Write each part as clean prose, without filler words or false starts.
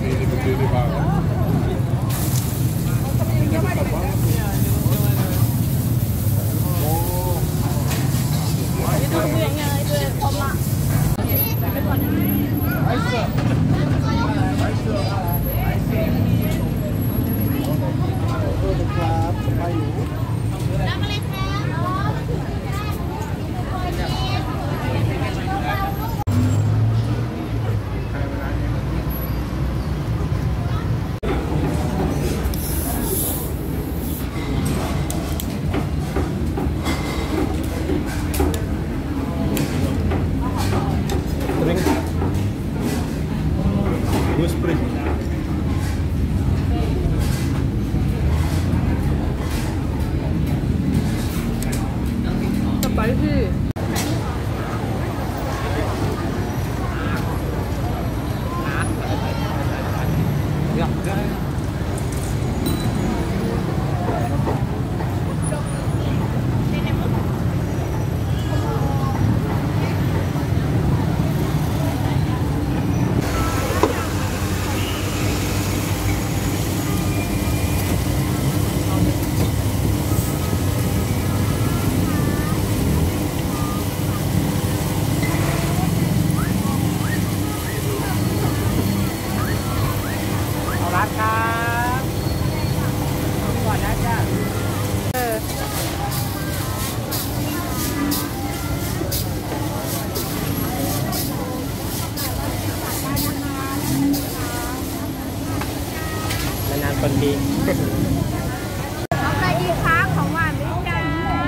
คนดีเอาอะไรดีคะของหวานด้วยจ้า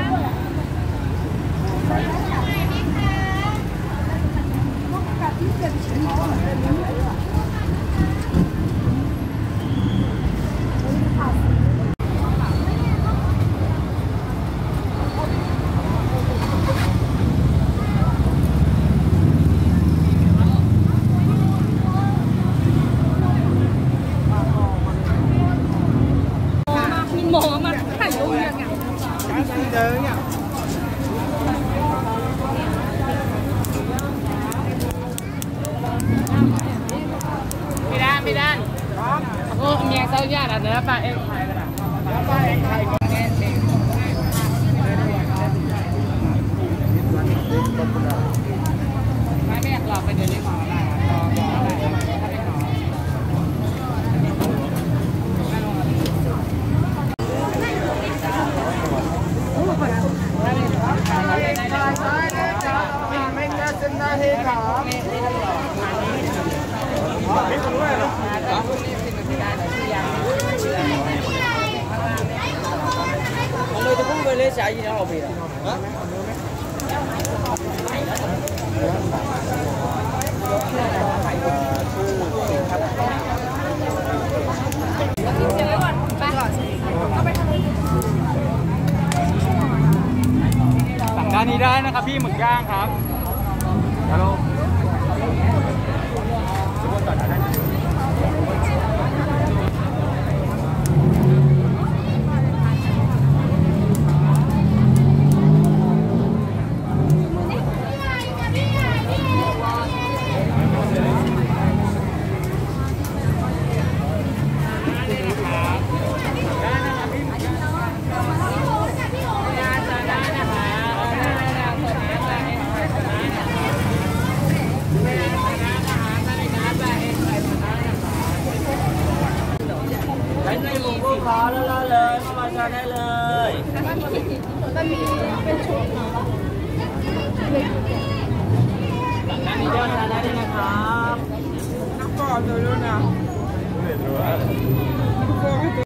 หมอมาถ่ายรูปยังไงเจอเนี่ยไม่ได้โอ้เมียเจ้าญาติเนื้อปลาเอ็กไทยเลยนะปลาเอ็กไทยก็แน่จริงไม่อยากหลอกไปเดี๋ยวนี้หมอได้หมอได้ถ้าไม่หมอ Tôi cũng về lấy xài gì đâu mà bị à? สั่งด้านนี้ได้นะครับพี่หมึกย่างครับฮัลโหลขอแล้วเลยเข้ามาทานได้เลยมันมีเป็นชุดร้านนี้เดินทานได้เลยนะครับน้ำก่อนเลยด้วยนะน้ำก่อนให้ตัว